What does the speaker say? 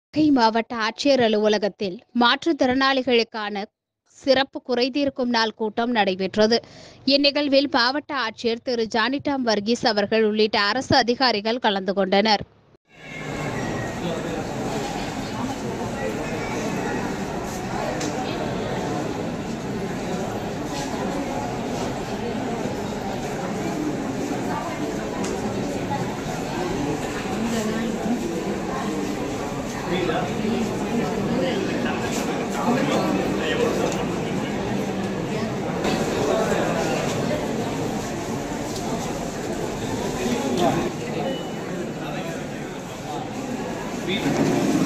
நாகை மாவட்ட ஆட்சியர் அலுவலகத்தில் மாற்றுத்திறனாளிகளுக்கான சிறப்பு குறைதீர்க்கும் நாள் கூட்டம் நடைபெற்றது. இந்நிகழ்வில் மாவட்ட ஆட்சியர் திரு ஜானிடாம் வர்கீஸ் அவர்கள் உள்ளிட்ட அரசு அதிகாரிகள் கலந்து கொண்டனர். Beat.